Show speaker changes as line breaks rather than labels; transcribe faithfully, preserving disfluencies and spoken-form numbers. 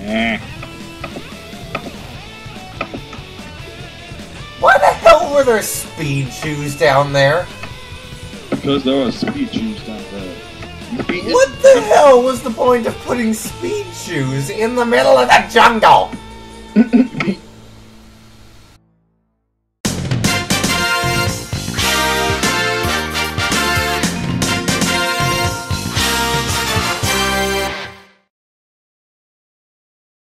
Eh.
Why the hell were there speed shoes down there?
Because there were speed shoes down there.
What the hell was the point of putting speed shoes in the middle of the jungle?